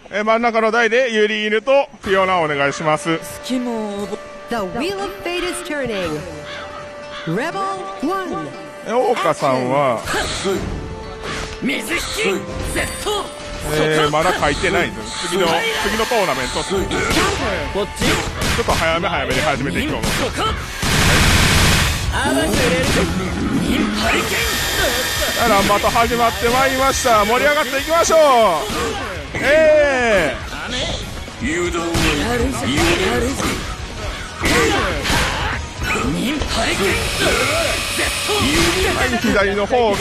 真ん中の台でユリーヌとフィオナお願いします。 The wheel of fate is turning. Rebel 1. 大岡さんはまだ書いてないんです。次のトーナメントちょっと早めに始めていこう。ランバート始まってまいりました。盛り上がっていきましょう。左の方が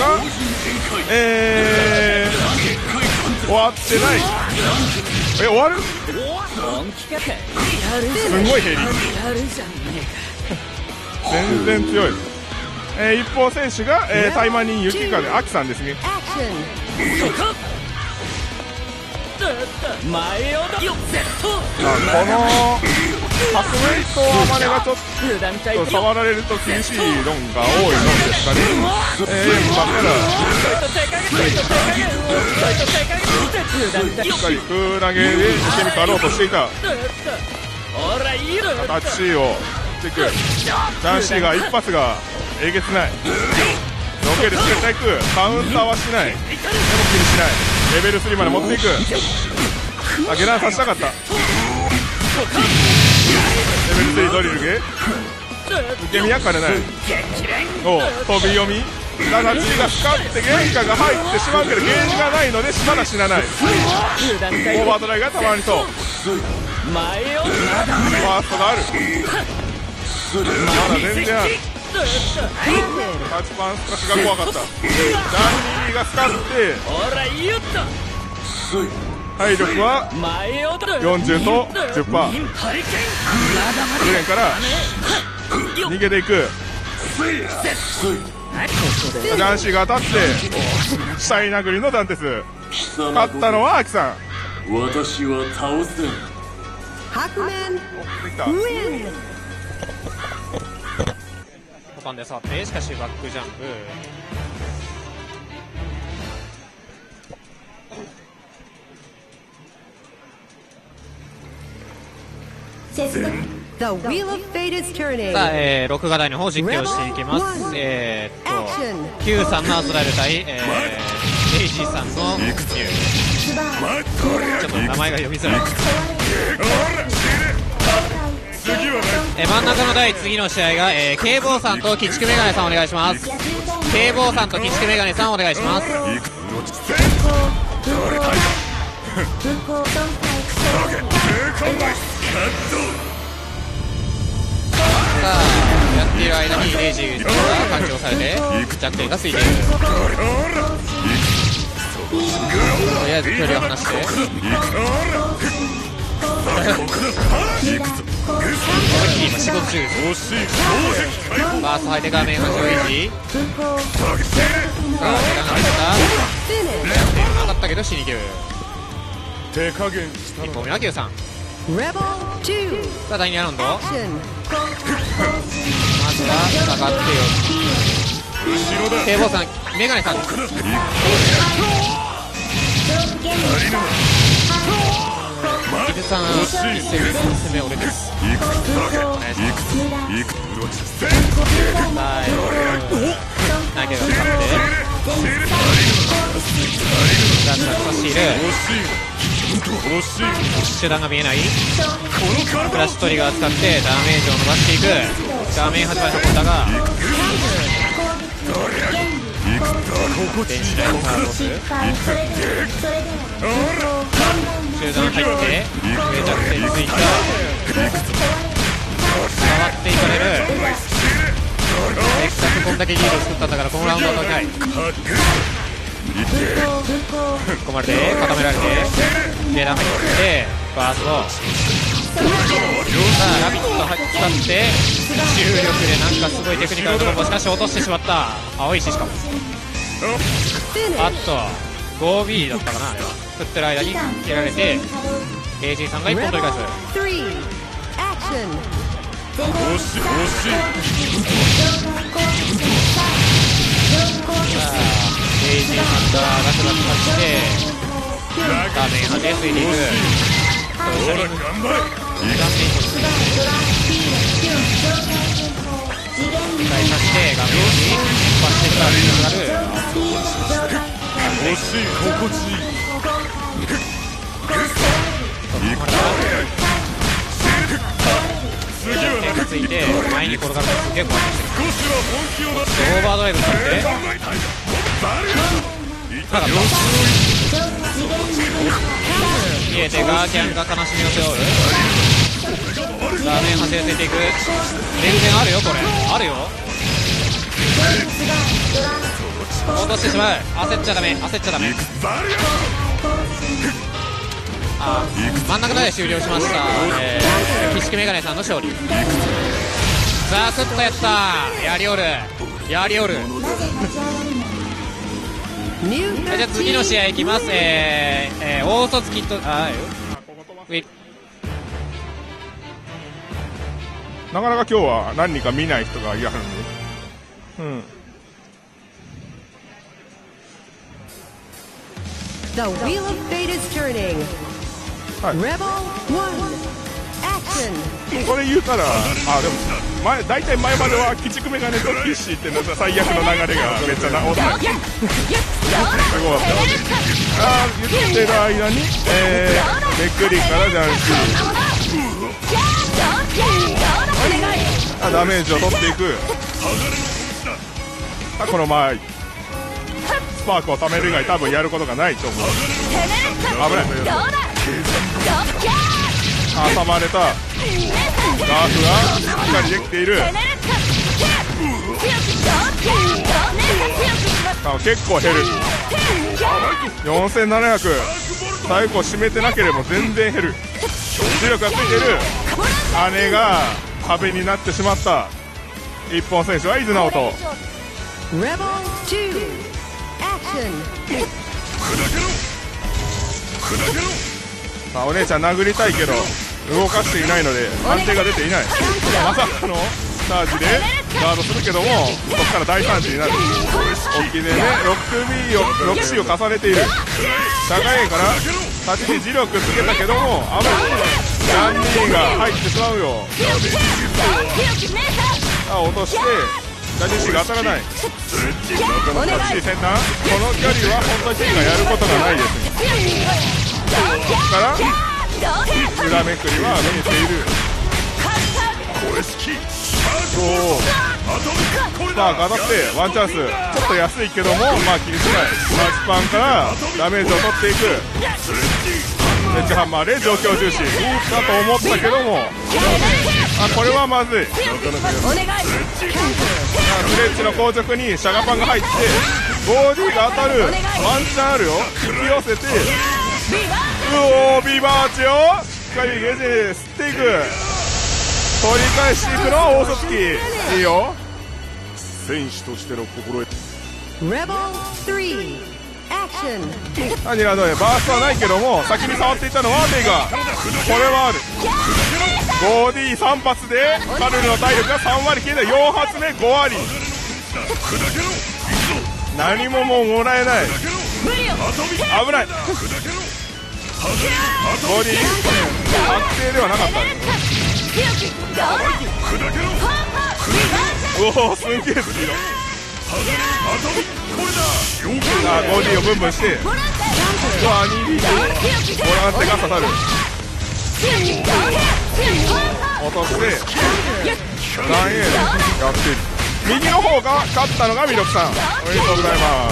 終わってない。終わる？すんごい減り。全然強い。一方選手が、タイマニ雪風アキさんですね。このハスウェイトはマネがちょっと触られると厳しい論が多いのですかね。しっかり空投げで受け身変わろうとしていた。形をチェック。男子が一発がえげつない。ロケでしっかりいく。カウンターはしない。でも気にしない。レベル3まで持っていく。ゲランさせたかった。レベル3ドリルゲ受け身は兼ねない。飛び読みだが G がスカってゲージが入ってしまうけどゲージがないのでまだ死なない。オーバードライがたまにそう。ファーストがある。まだ全然ある。タッチパンスカシが怖かった。ダンディが使って体力は40と 10%。 グレンから逃げていく。男子が当たってシャイ殴りのダンテス。勝ったのはアキさん。 私は倒せん。 5番で触ってしかしバックジャンプ。 The wheel of fate is turning. さあ、録画台の方実況していきます。Q さんのアズラエル対、レイジーさんのニュー。ちょっと名前が読みづらい。真ん中の台、次の試合が、警棒さんと鬼畜メガネさんお願いします。警棒さんと鬼畜メガネさんお願いします。さあ、やっている間にレイジーが干潮されて弱点がついている。とりあえず距離を離して今仕事中です。バース履いて画面反射レイジー。さあ時間が入った。なかったけど死に切る。1本目は Q さん。さあ第2ラウンド。まずは下がってよ。警棒さんメガネさん。伊豆さん1戦目俺です。お願いします。投げを使ってダッシュとスチール。手段が見えない。クラッシュトリガーを使ってダメージを伸ばしていく。画面始まりのコンタが電子ライトカードス中段入って上弱点ついた。回っていかれる。せっかくこんだけリードを作ったんだからこのラウンドは取りたい。込まれて固められて下段入ってバースト。さあラビット使って重力でなんかすごいテクニカルなコンボ。しかし落としてしまった。青い石しかもあっと 5B だったかな。振ってる間に蹴られて AG さんが1本取り返す。さあ AG さんがガクガク勝って画面端へついていく。後ろに返させて画面にバステルがつながる。 欲しい心地いい手がついて前に転がるのすげえ怖いんですよ。オーバードライブになってなかった見えてガーキャンが悲しみを背負う。画面端へついていく。全然あるよこれ。あるよ。落としてしまう。焦っちゃダメ焦っちゃダメ。真ん中まで終了しました。岸木メガネさんの勝利。ザクッとやった。やりおるやりおる。じゃあ次の試合いきます。大卒キットなかなか今日は何人か見ない人がいやはるんで、うん。 The wheel of fate is turning. Rebel 1 action. これ言うたら、でも大体前までは鬼畜メガネとキッシーっての最悪の流れがめっちゃ直った。すごかった。言ってる間に、めくりからジャンシーダメージを取っていく。この前スパークを貯める以外多分やることがないと思う。危ない。挟まれた。ガーフがしっかりできている。結構減る。4700最後締めてなければ全然減る。重力がついている。姉が壁になってしまった一本選手は伊豆直人。お姉ちゃん殴りたいけど動かしていないので判定が出ていない。まさかのチャージでガードするけどもそこから大惨事になる。沖でね 6C を重ねている。社外から立ちに磁力つけたけども危ない。ランニーが入ってしまうよ。落としてラジシが当たらない。タクシー先端この距離は本当にティーがやることがないです。ここから裏めくりは見えている。スパーク当たってワンチャンス。ちょっと安いけどもまあ気にしない。スパンからダメージを取っていく。エッジハンマーで状況重視だと思ったけどもこれはまずい。スレッジの後続にシャガパンが入ってボディが当たる。ワンチャンあるよ。引き寄せてビバーチをしっかりゲージ吸っていく。取り返していくのは大卒キ。いいよ。選手としての心得。何がどうやバーストはないけども先に触っていったのはメガ。これはある。5D3 発でカルルの体力が3割消えた。4発目5割。何ももうもらえない。危ない。ボディ確定ではなかった。おおすんげえスピード。ボディをブンブンして2D ボランテが刺さる。落としてダンエールやってる。右の方が勝ったのがミロクさん。おめでとうございます。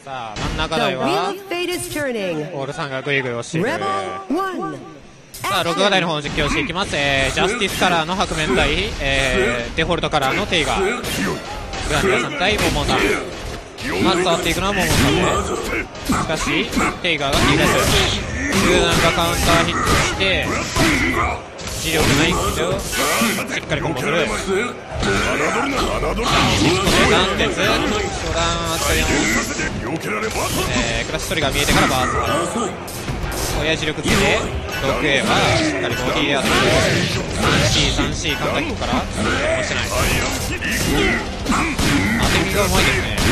さあ真ん中 The 台 wheel は of fate is turning. オールさんがグイグイ押している。 Rebel 1. さあ録画台の方の実況をしていきます。ジャスティスカラーの白面対、デフォルトカラーのテイガー。グランディアさん対モモさん。まず触っていくのはモモさんで、しかしテイガーが切り出す。中段がカウンターヒットして磁力ないけどしっかりコンボする。シフトで断裂、初段扱いの、クラッシュトリガー見えてからバースト、親磁力つけて 6A はしっかりボディーアタック 3C カウンターヒットから押してない。当て身がうまいですね。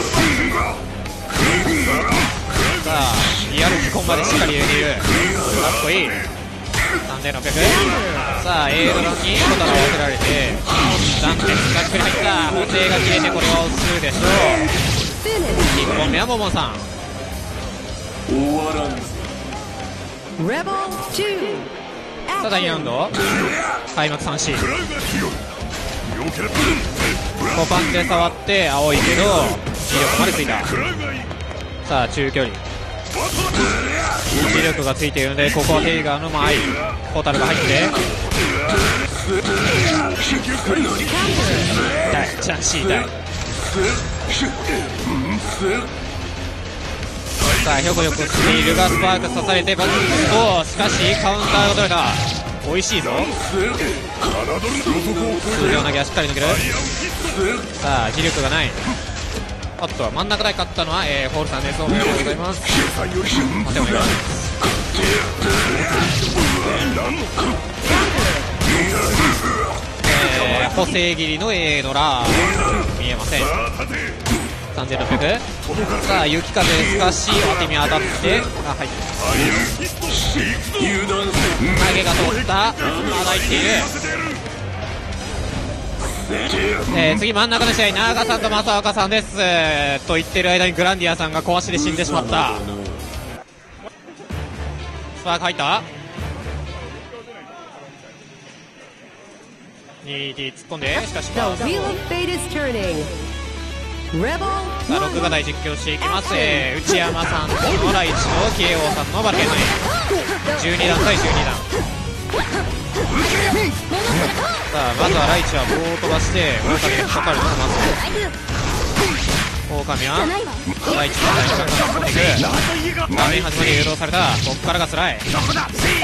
さあリアル基本までしっかり入れている。かっこいい。3600。さあ A ドロンにコタが分けられて断鉄がしっくり入った。補正が切れてこれは押すでしょう。1本目はモモさん。 Rebel 2. さあ第2ラウンド開幕 3C コパンで触って青いけど磁力までついた。さあ中距離磁力がついているのでここはテイガーの前ポータルが入って痛いチャンシー痛い。さあひょこひょこスティールがスパーク刺されてバッと、しかしカウンターが取れた。美味しいぞ。通常投げはしっかり抜ける。さあ磁力がない。おっと真ん中台勝ったのは、ホールさんです。おめでとうございます。待てお願いします。補正切りの A のラー見えません。3600。さあ雪風すかし当て身当たって、あ、はい、投げが通った。まだいっている。次真ん中の試合長さんと正岡さんです、と言ってる間にグランディアさんが壊しで死んでしまった。スパーク入った。 2D 突っ込んで、しかし The wheel of fate is turning. Rebel さあ録画台実況していきます。内山さんのライチと慶応さんのバルケンハイ12段対12段。さあまずはライチは棒を飛ばして狼にかかるのがまず狼はライチの大力が突っ込んでいく。画面始まり誘導された。ここからがつらい。ガード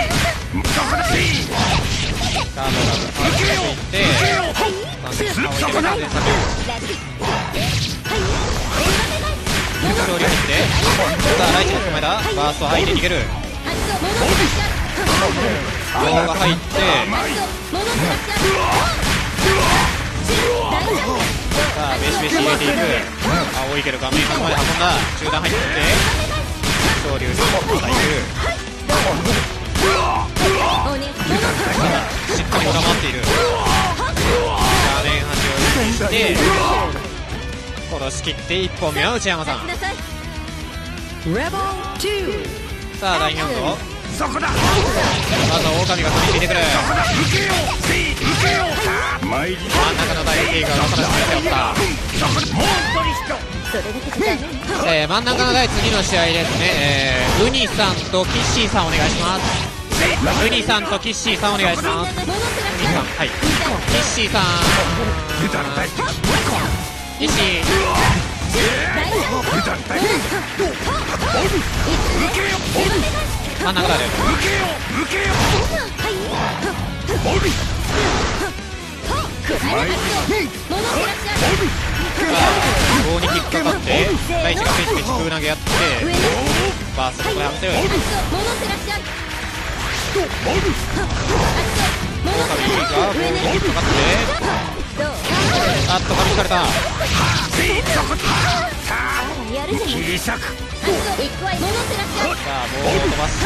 がついて青い手が完全削勝利を見て、さあライチの手前だ。バースト入って逃げる。棒が入ってさあベシベシ入れていく。青いけど画面端まで運んだ。中段入って昇竜でまたいく。しっかり裏回っている。画面端を意識して殺し切って1本目は内山さん。 Rebel 2. さあ第2ラウンドまずは狼が飛びついてくる。真ん中の大テイガーが正しく背負った。真ん中の第次の試合ですね。ウニさんとキッシーさんお願いします。ウニさんとキッシーさんお願いします。ウニさん、はい、キッシーさん、キッシー真ん中だね。棒に引っかかってライチがペチペチ空投げやってバーストで外せる。狼が棒に引っかかってあっと噛みつかれた。さあ棒を飛ばして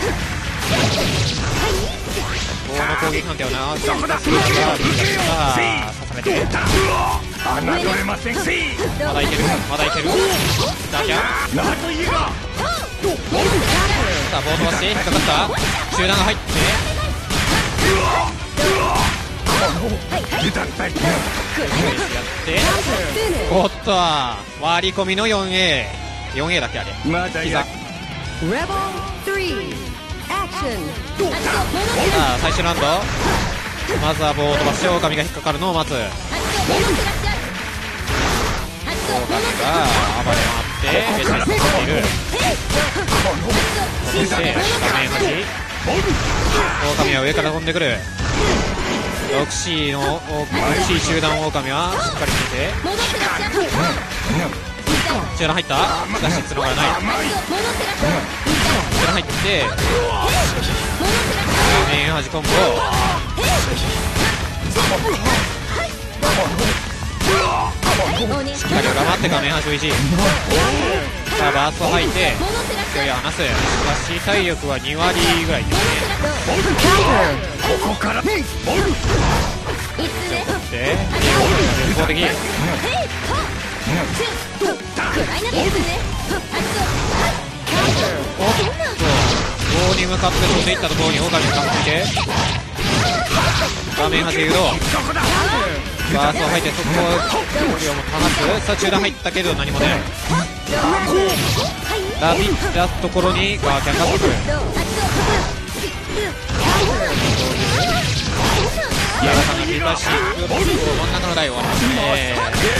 棒の攻撃判定を長く出すのが刺されてまだいけるまだいける。ダキャさあ棒飛ばして引っかかった。中段が入ってやっておっと割り込みの 4A 4A だっけあれ。 まだ膝。 や Rebel 3. Action. さあ最終ラウンド、まずは棒を飛ばして狼が引っかかるのを待つ。狼が暴れ回ってベシャリとしている。そして画面端、狼は上から飛んでくる。6C の6C 集団狼はしっかり決めて中段入った。しかし角がない。中段入って画面端コンボ。しっかり裏回って画面端を維持。さあバースト吐いて距離を離す。しかし体力は2割ぐらいですね。 ここからで一方的棒に向かって飛んでいったところに狼がかっついて画面端誘導。バーストを吐いてそこを距離を離す。さあ中段入ったけど何も出ない。ラビッ出すところにガーキャンが来る。柔らかなリーバーシップ真ん中の台を終わりますね。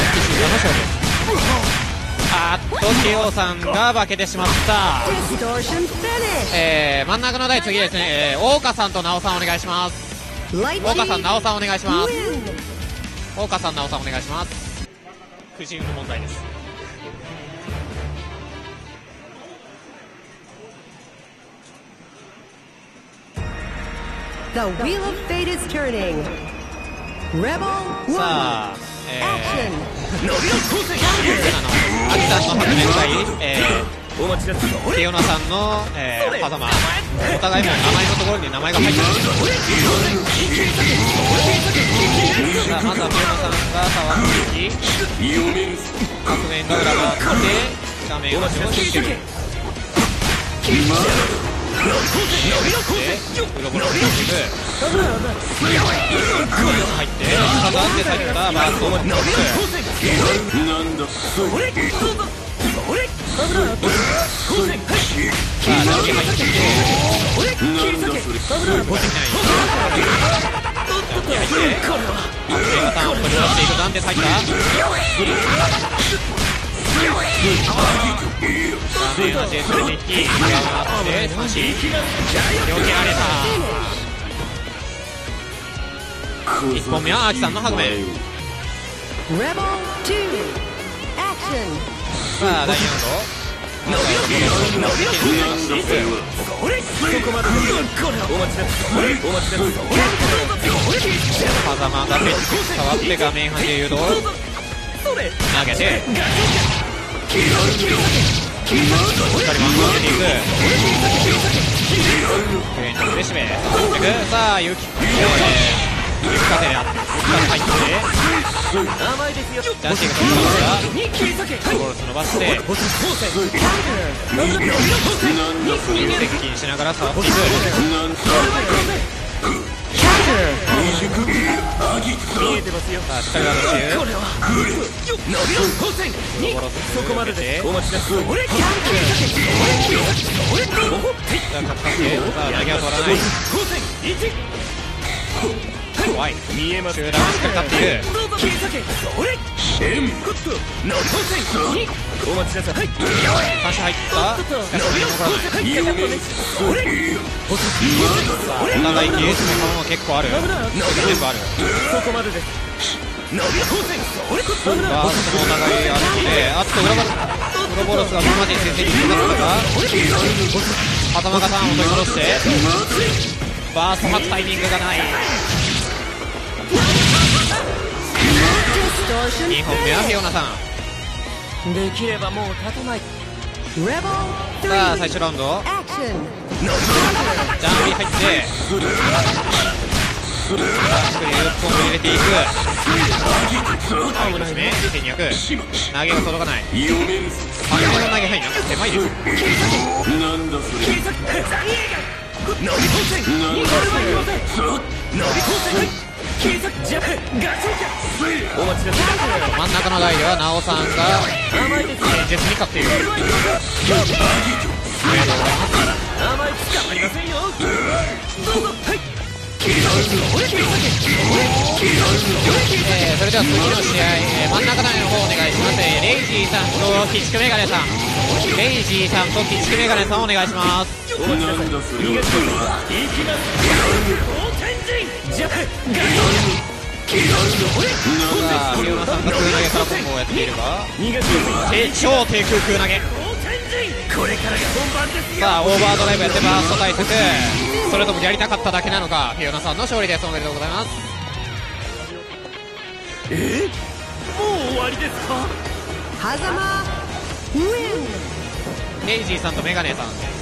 ケオさんが負けてしまった。 Distortion finish. 真ん中の台次ですね。大岡さんと直さんお願いします。 Light 大岡さん team 直さんお願いします。 win. 大岡さん直さんお願いします。くじ運の問題です。 The wheel of fate is turning. Rebel 1. さあ、 Action. アキさんの白熱対、 お待ちだ。 ケヨナさんの、狭間。お互いも名前のところに名前が入ってる。さあまずはケヨナさんが触っていき革命が裏があって画面を押し付ける。でブロブロしていく。入ってただって入ったバーストを持っていく。さあラッキー入ってきて落ちてない。ラッキー入ってメガターンを取り出していく。なんで入った。画面端へ連れていき上がって三振。よけられた。1本目はアキさんのハグメン。 Rebel 2. Action. さあ第2ラウンド風間がペッチ触って画面端へ誘導投げてしっかりマンゴー出ていく。クレーンのフレッシュベーさあユキ風入ってジャンシーが飛びますがゴールス伸ばして接近しながら触っていく。さあしっかりガードしてゴロゴロそこまででお待ちだ。さあ投げは取らない。怖い。集団をしっかり立っている。差し入った。しかし残らない。さあお互いゲージの顔も結構ある。全部ある。バーストもお互いあるのであっとウロボロスがマジに先制に行きますが頭がターンを取り戻してバースト吐くタイミングがない。2本目はフィオナさん。 できればもう立たない。 Rebel さあ 3. 最終ラウンド Action. ジャンピー入ってスクリューコンボ入れていく。青の締め1200投げが届かない。羽根の投げ範囲なんか狭いですよ。 真ん中の台ではなおさんが現実に勝っている。それでは次の試合、真ん中台の方お願いします。レイジーさんと鬼畜メガネさん、レイジーさんと鬼畜メガネさんお願いします。さあ、ヒューマさんが空投げからコンボをやっているが、超低空空投げ。さあ、オーバードライブやってバースト対策、それともやりたかっただけなのか。フィオナさんの勝利です。おめでとうございます。 もう終わりですか。 狭間 win。 レイジーさんとメガネさんです。